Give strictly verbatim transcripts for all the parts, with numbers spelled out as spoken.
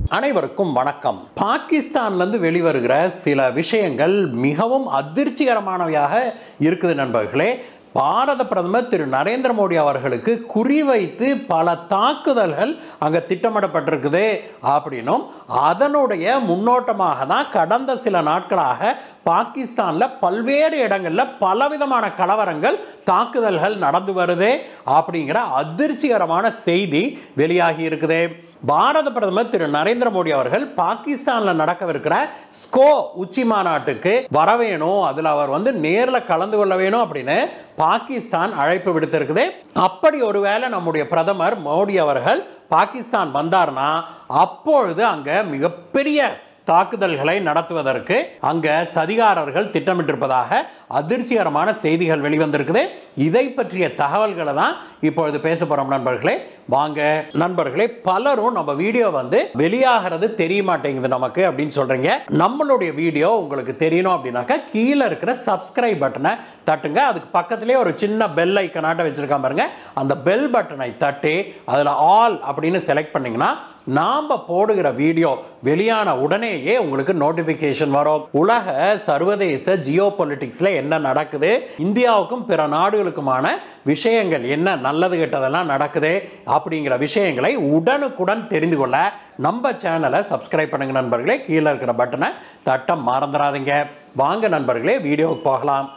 அனைவருக்கும் வணக்கம். பாகிஸ்தான்லேருந்து வெளிவருகிற சில விஷயங்கள் மிகவும் அதிர்ச்சிகரமானவையாக இருக்குது நண்பர்களே. பாரத பிரதமர் திரு நரேந்திர மோடி அவர்களுக்கு குறிவைத்து பல தாக்குதல்கள் அங்கே திட்டமிடப்பட்டிருக்குது அப்படின்னும் அதனுடைய முன்னோட்டமாக தான் கடந்த சில நாட்களாக பாகிஸ்தானில் பல்வேறு இடங்களில் பலவிதமான கலவரங்கள் தாக்குதல்கள் நடந்து வருது அப்படிங்கிற அதிர்ச்சிகரமான செய்தி வெளியாகி இருக்குது. பாரத பிரதமர் திரு நரேந்திர மோடி அவர்கள் பாகிஸ்தானில் நடக்கவிருக்கிற ஸ்கோ உச்சி மாநாட்டுக்கு வர வேணும், அதில் அவர் வந்து நேரில் கலந்து கொள்ள வேணும் அப்படின்னு பாகிஸ்தான் அழைப்பு விடுத்திருக்குது. அப்படி ஒருவேளை நம்முடைய பிரதமர் மோடி அவர்கள் பாகிஸ்தான் வந்தார்னா அப்பொழுது அங்க மிகப்பெரிய தாக்குதல்களை நடத்துவதற்கு அங்க சதிகாரர்கள் திட்டமிட்டிருப்பதாக அதிர்ச்சிகரமான செய்திகள் வெளிவந்திருக்குது. இதை பற்றிய தகவல்களை தான் இப்பொழுது பேச போறோம் நண்பர்களே. வாங்க நண்பர்களே, பலரும் நம்ம வீடியோ வந்து வெளியாகிறது தெரிய மாட்டேங்குது நமக்கு அப்படின்னு சொல்றீங்க. நம்மளுடைய வீடியோ உங்களுக்கு தெரியணும் அப்படின்னாக்கா கீழே இருக்கிற சப்ஸ்கிரைப் பட்டனை தட்டுங்க. அதுக்கு பக்கத்திலே ஒரு சின்ன பெல் ஐக்கனாட்ட வச்சிருக்காம பாருங்க, அந்த பெல் பட்டனை தட்டி அதில் ஆல் அப்படின்னு செலக்ட் பண்ணீங்கன்னா நாம போடுகிற வீடியோ வெளியான உடனேயே உங்களுக்கு நோட்டிபிகேஷன் வரும். உலக சர்வதேச ஜியோ பொலிட்டிக்ஸ்ல என்ன நடக்குது, இந்தியாவுக்கும் பிற நாடுகளுக்குமான விஷயங்கள் என்ன, நல்லது கெட்டதெல்லாம் நடக்குது அப்படிங்கிற விஷயங்களை உடனுக்குடன் தெரிந்து கொள்ள நம்ம சேனலை சப்ஸ்கிரைப் பண்ணுங்க நண்பர்களே. கீழே இருக்கிற பட்டனை தட்ட மறந்துடாதீங்க. வாங்க நண்பர்களே, வீடியோவுக்கு போகலாம்.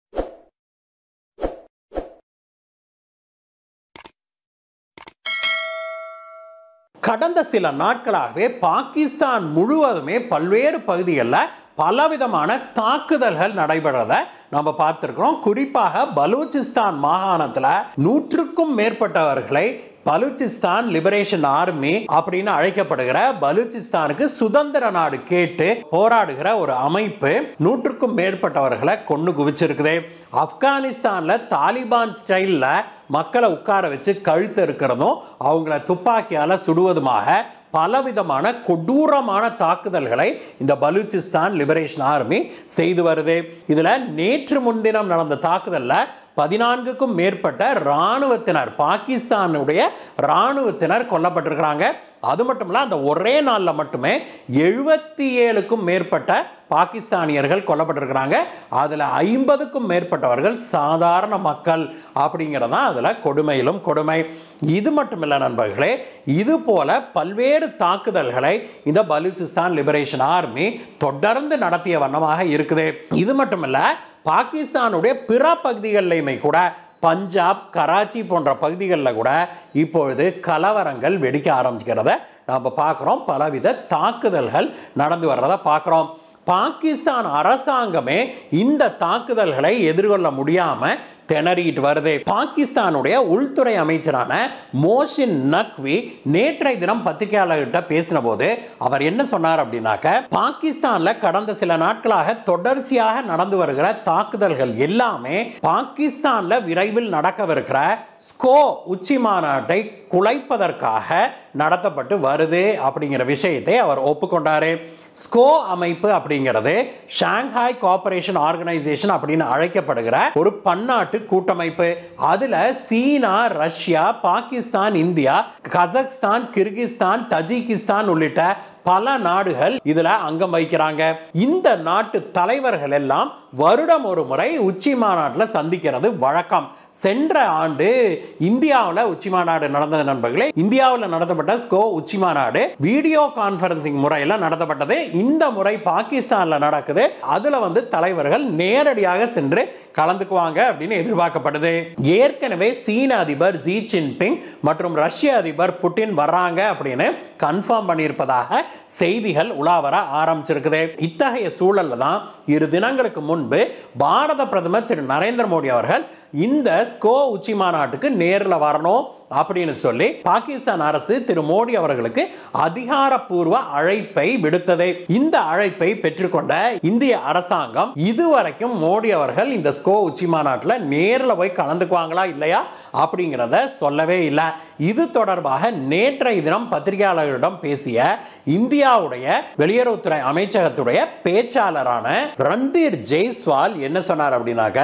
கடந்த சில நாட்களாகவே பாகிஸ்தான் முழுவதுமே பல்வேறு பகுதிகளில் பலவிதமான தாக்குதல்கள் நடைபெறதை நம்ம பார்த்துருக்கிறோம். குறிப்பாக பலூச்சிஸ்தான் மாகாணத்தில் நூற்றுக்கும் மேற்பட்டவர்களை பலூச்சிஸ்தான் லிபரேஷன் ஆர்மி அப்படின்னு அழைக்கப்படுகிற பலூச்சிஸ்தானுக்கு சுதந்திர நாடு கேட்டு போராடுகிற ஒரு அமைப்பு நூற்றுக்கும் மேற்பட்டவர்களை கொண்டு குவிச்சிருக்குது. ஆப்கானிஸ்தான்ல தாலிபான் ஸ்டைல்ல மக்களை உட்கார வச்சு கழுத்து இருக்கிறதும் அவங்கள துப்பாக்கியால சுடுவதுமாக பலவிதமான கொடூரமான தாக்குதல்களை இந்த பலூச்சிஸ்தான் லிபரேஷன் ஆர்மி செய்து வருது. இதுல நேற்று முன்தினம் நடந்த தாக்குதல்ல பதினான்குக்கும் மேற்பட்ட இராணுவத்தினர், பாகிஸ்தானுடைய இராணுவத்தினர் கொல்லப்பட்டிருக்கிறாங்க. அது மட்டும் இல்ல, அந்த ஒரே நாளில் மட்டுமே எழுபத்தி ஏழுக்கும் மேற்பட்ட பாகிஸ்தானியர்கள் கொல்லப்பட்டிருக்கிறாங்க. அதில் ஐம்பதுக்கும் மேற்பட்டவர்கள் சாதாரண மக்கள் அப்படிங்கிறதா அதில் கொடுமையிலும் கொடுமை. இது மட்டும் இல்லை நண்பர்களே, இது போல பல்வேறு தாக்குதல்களை இந்த பலூச்சிஸ்தான் லிபரேஷன் ஆர்மி தொடர்ந்து நடத்திய வண்ணமாக இருக்குது. இது மட்டும் இல்லை, பாகிஸ்தானுடைய பிற பகுதிகளிலுமே கூட பஞ்சாப், கராச்சி போன்ற பகுதிகளில் கூட இப்பொழுது கலவரங்கள் வெடிக்க ஆரம்பிக்கிறத நாம் பார்க்குறோம். பலவித தாக்குதல்கள் நடந்து வர்றதை பார்க்குறோம். பாகிஸ்தான் அரசாங்கமே இந்த தாக்குதல்களை எதிர்கொள்ள முடியாம திணறிட்டு வருது. பாகிஸ்தானுடைய உள்துறை அமைச்சரான மோஷின் நக்வி நேற்றைய தினம் பத்திரிகையாளர்கிட்ட பேசின போது அவர் என்ன சொன்னார் அப்படின்னாக்க, பாகிஸ்தான்ல கடந்த சில நாட்களாக தொடர்ச்சியாக நடந்து வருகிற தாக்குதல்கள் எல்லாமே பாகிஸ்தான்ல விரைவில் நடக்கவிருக்கிற ஸ்கோ உச்சி மாநாட்டை குலைப்பதற்காக நடத்தப்பட்டு வருது அப்படிங்கிற விஷயத்தை அவர் ஒப்புக்கொண்டாரு. ஸ்கோ அமைப்பு அப்படிங்கிறது ஷாங்காய் கோஆபரேஷன் ஆர்கனைசேஷன் அப்படின்னு அழைக்கப்படுகிற ஒரு பன்னாட்டு கூட்டமைப்பு. அதுல China, Russia, Pakistan, India, Kazakhstan, Kyrgyzstan, Tajikistan உள்ளிட்ட பல நாடுகள் இதுல அங்கம் வகிக்கிறாங்க. இந்த நாட்டு தலைவர்கள் எல்லாம் வருடம் ஒரு முறை உச்சி மாநாட்டில் சந்திக்கிறது வழக்கம். சென்ற ஆண்டு இந்தியாவில் உச்சி மாநாடு நடந்தது நண்பர்களே. இந்தியாவில் நடத்தப்பட்ட ஸ்கோ உச்சி மாநாடு வீடியோ கான்பரன்சிங் முறையில் நடத்தப்பட்டது. இந்த முறை பாகிஸ்தானில் நடக்குது. அதுல வந்து தலைவர்கள் நேரடியாக சென்று கலந்துக்குவாங்க அப்படின்னு எதிர்பார்க்கப்படுது. ஏற்கனவே சீன அதிபர் ஜி ஜின்பிங் மற்றும் ரஷ்ய அதிபர் புட்டின் வர்றாங்க அப்படின்னு கன்ஃபார்ம் பண்ணியிருப்பதாக செய்திகள் உலாவர ஆரம்பிச்சிருக்குது. இத்தகைய சூழல்ல தான் இரு தினங்களுக்கு முன்பு பாரத பிரதமர் திரு நரேந்திர மோடி அவர்கள் இந்த ஸ்கோ உச்சி மாநாட்டுக்கு நேரில் வரணும் அப்படின்னு சொல்லி பாகிஸ்தான் அரசு திரு மோடி அவர்களுக்கு அதிகாரப்பூர்வ அழைப்பை விடுத்தது. இந்த அழைப்பை பெற்றுக்கொண்ட இந்திய அரசாங்கம் இதுவரைக்கும் மோடி அவர்கள் இந்த ஸ்கோ உச்சி மாநாட்டில் நேரில் போய் கலந்துக்குவாங்களா இல்லையா அப்படிங்கிறத சொல்லவே இல்லை. இது தொடர்பாக நேற்றைய தினம் பத்திரிகையாளர்களிடம் பேசிய இந்தியாவுடைய வெளியுறவுத்துறை அமைச்சகத்துடைய பேச்சாளரான ரந்தீர் ஜெய்ஸ்வால் என்ன சொன்னார் அப்படின்னாக்க,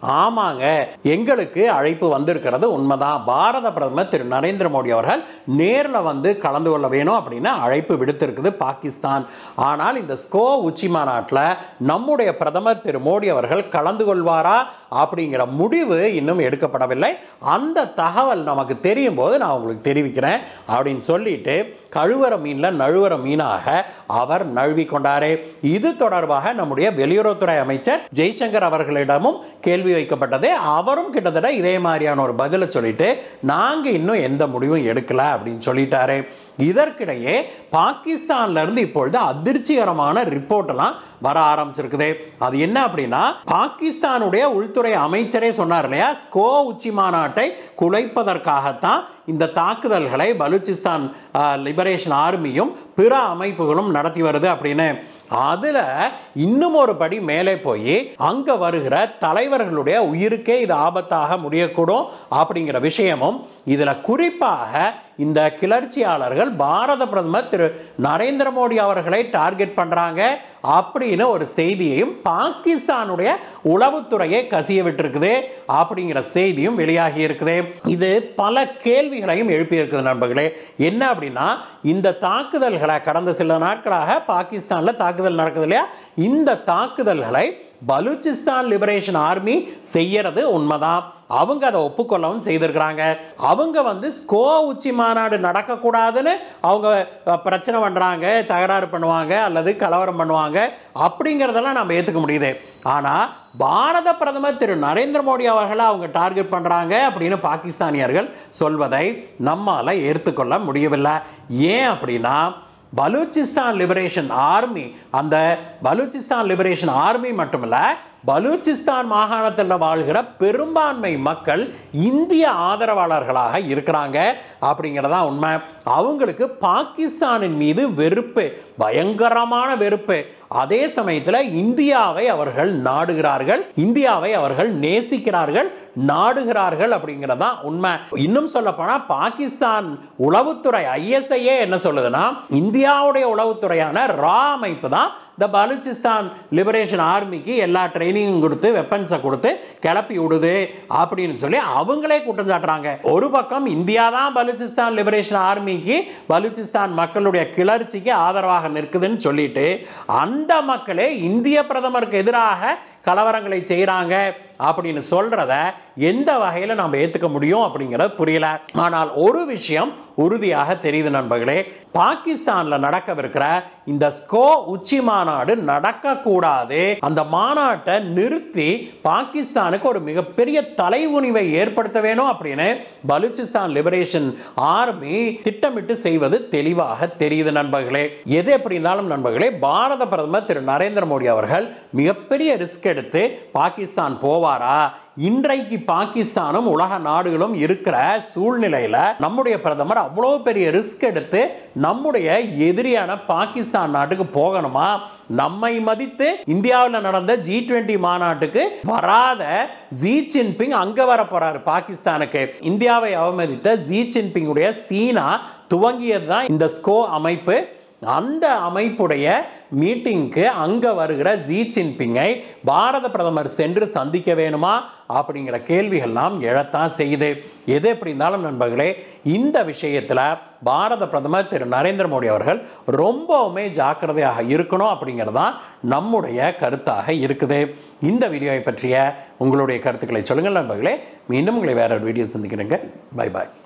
ஆமாங்க, எங்களுக்கு அழைப்பு வந்திருக்கிறது உண்மைதான். பாரத பிரதமர் திரு நரேந்திர மோடி அவர்கள் நேரில் வந்து கலந்து கொள்ள வேணும் அப்படின்னு அழைப்பு விடுத்திருக்குது பாகிஸ்தான். ஆனால் இந்த ஸ்கோ உச்சி மாநாட்டில் நம்முடைய பிரதமர் திரு மோடி அவர்கள் கலந்து கொள்வாரா அப்படிங்கிற முடிவு இன்னும் எடுக்கப்படவில்லை. அந்த தகவல் நமக்கு தெரியும் போது நான் உங்களுக்கு தெரிவிக்கிறேன் அப்படின்னு சொல்லிட்டு கழுவற மீனில் நழுவற மீனாக அவர் நழுவி கொண்டாரே. இது தொடர்பாக நம்முடைய வெளியுறவுத்துறை அமைச்சர் ஜெய்சங்கர் அவர்களிடமும் கேள்வி வைக்கப்பட்டது. அவரும் கிட்டத்தட்ட இதே மாதிரியான ஒரு பதிலை சொல்லிட்டு நாங்க இன்னும் எந்த முடிவும் எடுக்கல அப்படின்னு சொல்லிட்டாரு. இதற்கிடையே பாகிஸ்தான்ல இருந்து இப்பொழுது அதிர்ச்சிகரமான ரிப்போர்ட் எல்லாம் வர ஆரம்பிச்சிருக்குது. அது என்ன அப்படின்னா, பாகிஸ்தானுடைய உள்துறை அமைச்சரே சொன்னார் இல்லையா, ஸ்கோ உச்சி மாநாட்டை குலைப்பதற்காகத்தான் இந்த தாக்குதல்களை பலூச்சிஸ்தான் லிபரேஷன் ஆர்மியும் பிற அமைப்புகளும் நடத்தி வருது அப்படின்னு. அதுல இன்னும் ஒரு படி மேலே போய் அங்க வருகிற தலைவர்களுடைய உயிருக்கே இது ஆபத்தாக முடியக்கூடும் அப்படிங்கிற விஷயமும் இதுல குறிப்பாக இந்த கிளர்ச்சியாளர்கள் பாரத பிரதமர் திரு நரேந்திர மோடி அவர்களை டார்கெட் பண்றாங்க அப்படின்னு ஒரு செய்தியையும் பாகிஸ்தானுடைய உளவுத்துறையை கசிய விட்டிருக்குது அப்படிங்கிற செய்தியும் வெளியாகி இருக்குது. இது பல கேள்விகளையும் எழுப்பி இருக்குது நண்பர்களே. என்ன அப்படின்னா, இந்த தாக்குதல்களை கடந்த சில நாட்களாக பாகிஸ்தான்ல தாக்குதல் நடக்குது இல்லையா, இந்த தாக்குதல்களை பலூச்சிஸ்தான் லிபரேஷன் ஆர்மி செய்யறது உண்மைதான். அவங்க அதை ஒப்புக்கொள்ளவும் செய்திருக்கிறாங்க. அவங்க வந்து ஸ்கோ உச்சி மாநாடு நடக்கக்கூடாதுன்னு அவங்க பிரச்சனை பண்றாங்க, தகராறு பண்ணுவாங்க அல்லது கலவரம் பண்ணுவாங்க அப்படிங்கிறதெல்லாம் நம்ம ஏற்றுக்க முடியுது. ஆனால் பாரத பிரதமர் திரு நரேந்திர மோடி அவர்களை அவங்க டார்கெட் பண்றாங்க அப்படின்னு பாகிஸ்தானியர்கள் சொல்வதை நம்மால ஏற்றுக்கொள்ள முடியவில்லை. ஏன் அப்படின்னா, பலூச்சிஸ்தான் லிபரேஷன் ஆர்மி, அந்த பலூச்சிஸ்தான் லிபரேஷன் ஆர்மி மட்டுமல்ல, பலூச்சிஸ்தான் மாகாணத்தில் வாழ்கிற பெரும்பான்மை மக்கள் இந்திய ஆதரவாளர்களாக இருக்கிறாங்க அப்படிங்கிறதா உண்மை. அவங்களுக்கு பாகிஸ்தானின் மீது வெறுப்பு, பயங்கரமான வெறுப்பு. அதே சமயத்தில் இந்தியாவை அவர்கள் நாடுகிறார்கள், இந்தியாவை அவர்கள் நேசிக்கிறார்கள், நாடுகிறார்கள் அப்படிங்கிறதா உண்மை. இன்னும் சொல்ல போனா பாகிஸ்தான் உளவுத்துறை ஐஎஸ்ஐயே என்ன சொல்லுதுன்னா, இந்தியாவுடைய உளவுத்துறையான ரா அமைப்பு தான் இந்த பலூச்சிஸ்தான் லிபரேஷன் ஆர்மிக்கு எல்லா ட்ரைனிங்கும் கொடுத்து வெப்பன்ஸை கொடுத்து கிளப்பி விடுது அப்படின்னு சொல்லி அவங்களே குற்றம் சாட்டுறாங்க. ஒரு பக்கம் இந்தியா தான் பலூச்சிஸ்தான் லிபரேஷன் ஆர்மிக்கு, பலூச்சிஸ்தான் மக்களுடைய கிளர்ச்சிக்கு ஆதரவாக நிற்குதுன்னு சொல்லிட்டு அந்த மக்களே இந்திய பிரதமருக்கு எதிராக கலவரங்களை செய்கிறாங்க அப்படின்னு சொல்றத எந்த வகையில் நம்ம ஏற்றுக்க முடியும் அப்படிங்கிறது புரியல. ஆனால் ஒரு விஷயம் உறுதியாக தெரியுது நண்பர்களே, பாகிஸ்தான்ல நடக்கவிருக்கிற இந்த ஸ்கோ உச்சி மாநாடு நடக்கக்கூடாது. அந்த மாநாட்டை நிறுத்தி பாகிஸ்தானுக்கு ஒரு மிகப்பெரிய தலைகுனிவை ஏற்படுத்த வேணும் அப்படின்னு பலூச்சிஸ்தான் லிபரேஷன் ஆர்மி திட்டமிட்டு செய்வது தெளிவாக தெரியுது நண்பர்களே. எது எப்படி இருந்தாலும் நண்பர்களே, பாரத பிரதமர் திரு நரேந்திர மோடி அவர்கள் மிகப்பெரிய ரிஸ்க் எடுத்து பாகிஸ்தான் போவாரா? இன்றைக்கு பாகிஸ்தானும் உலக நாடுகளும் இருக்கிற சூழ்நிலையில நம்முடைய பிரதமர் அவ்வளவு பெரிய ரிஸ்க் எடுத்து நம்முடைய எதிரியான பாகிஸ்தான் நாட்டுக்கு போகணுமா? நம்மை மதித்து இந்தியாவில் நடந்த ஜி டுவெண்டி மாநாட்டுக்கு வராத ஜி ஜின்பிங் அங்க வர போறாரு பாகிஸ்தானுக்கு. இந்தியாவை அவமதித்த ஜி ஜின்பிங் உடைய சீனா துவங்கியதுதான் இந்த ஸ்கோ அமைப்பு. அந்த அமைப்புடைய மீட்டிங்க்கு அங்க வருகிற ஜி ஜின்பிங்கை பாரத பிரதமர் சென்று சந்திக்க வேணுமா அப்படிங்கிற கேள்விகள்லாம் எழத்தான் செய்யுது. எது எப்படி இருந்தாலும் நண்பர்களே, இந்த விஷயத்தில் பாரத பிரதமர் திரு நரேந்திர மோடி அவர்கள் ரொம்பவுமே ஜாக்கிரதையாக இருக்கணும் அப்படிங்கிறது தான் நம்முடைய கருத்தாக இருக்குது. இந்த வீடியோவை பற்றிய உங்களுடைய கருத்துக்களை சொல்லுங்கள் நண்பர்களே. மீண்டும் உங்களை வேற ஒரு வீடியோ சந்திக்கிறேங்க. Bye bye.